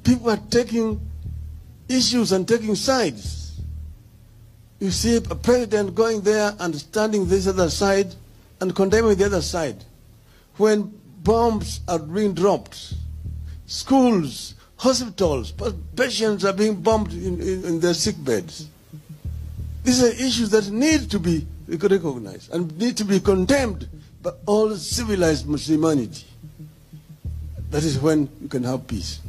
people are taking issues and taking sides. You see a president going there and standing this other side and condemning the other side. When bombs are being dropped, schools, hospitals, patients are being bombed in their sick beds. These are issues that need to be recognized and need to be condemned by all civilized humanity. That is when you can have peace.